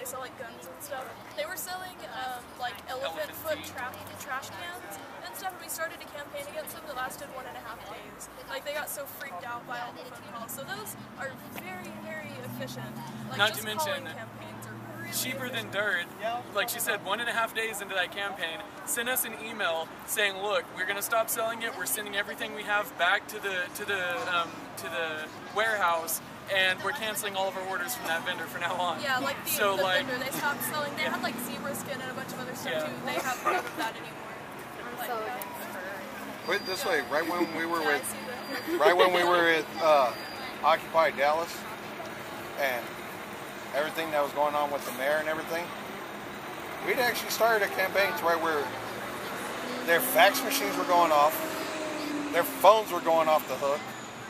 they sell like guns and stuff. They were selling like elephant foot trash cans and stuff, and we started a campaign against them that lasted 1.5 days. Like they got so freaked out by all the phone calls. So those are very, very efficient. Like, not just to mention campaigns are really cheaper efficient. than dirt. Like she said, 1.5 days into that campaign, send us an email saying, look, we're going to stop selling it. We're sending everything we have back to the warehouse, and we're canceling all of our orders from that vendor from now on. Yeah, like the vendor, they stopped selling. They had like zebra skin and a bunch of other stuff too. They have none of that anymore. Like, Put it this way, right when we were at Occupy Dallas, and everything that was going on with the mayor and everything, we'd actually started a campaign to right where their fax machines were going off, their phones were going off the hook.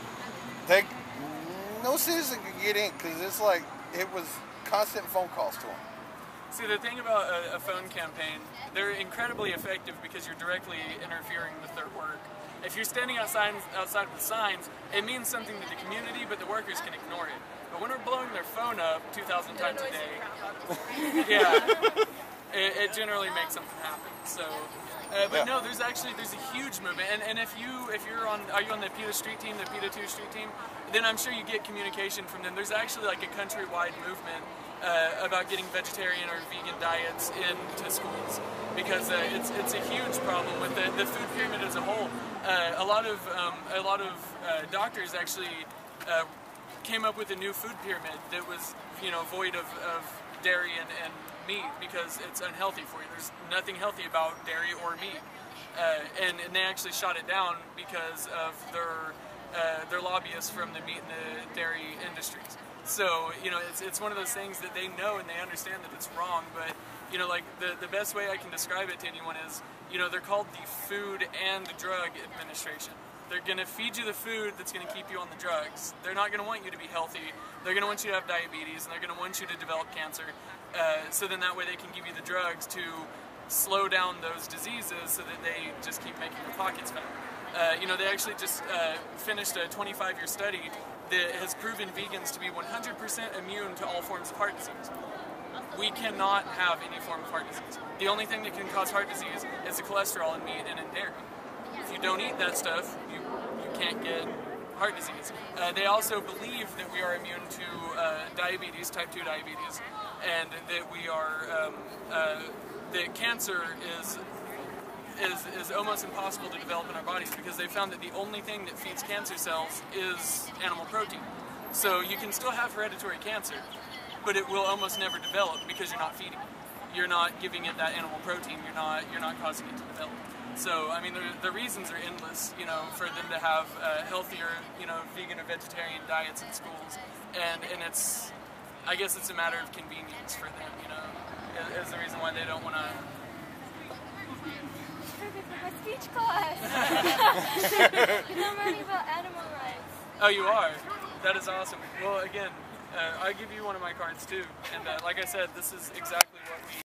No citizen could get in because it's like it was constant phone calls to them. See, the thing about a phone campaign, they're incredibly effective because you're directly interfering with their work. If you're standing outside with signs, it means something to the community, but the workers can ignore it. But when we're blowing their phone up 2,000 times a day, it generally makes something happen. So, but no, there's a huge movement, and are you on the PETA street team, the PETA 2 street team? Then I'm sure you get communication from them. There's actually like a countrywide movement about getting vegetarian or vegan diets into schools because it's a huge problem with the food pyramid as a whole. A lot of doctors actually came up with a new food pyramid that was void of dairy and meat because it's unhealthy for you. There's nothing healthy about dairy or meat, and they actually shot it down because of their lobbyists from the meat and the dairy industries. So it's one of those things that they know and they understand that it's wrong, but like the best way I can describe it to anyone is they're called the Food and Drug Administration. They're going to feed you the food that's going to keep you on the drugs. They're not going to want you to be healthy. They're going to want you to have diabetes, and they're going to want you to develop cancer. So then that way they can give you the drugs to slow down those diseases so that they just keep making your pockets fat. They actually just finished a 25-year study that has proven vegans to be 100% immune to all forms of heart disease. We cannot have any form of heart disease. The only thing that can cause heart disease is the cholesterol in meat and in dairy. If you don't eat that stuff, you can't get heart disease. They also believe that we are immune to diabetes, type 2 diabetes, and that we are that cancer is almost impossible to develop in our bodies because they found that the only thing that feeds cancer cells is animal protein. So you can still have hereditary cancer, but it will almost never develop because you're not feeding it. You're not giving it that animal protein. You're not causing it to develop. So I mean, the reasons are endless. For them to have healthier, vegan or vegetarian diets in schools, and I guess it's a matter of convenience for them. Is the reason why they don't want to. My speech class. I'm learning about animal rights. Oh, you are? That is awesome. Well, again, I'll give you one of my cards too. And like I said, this is exactly what we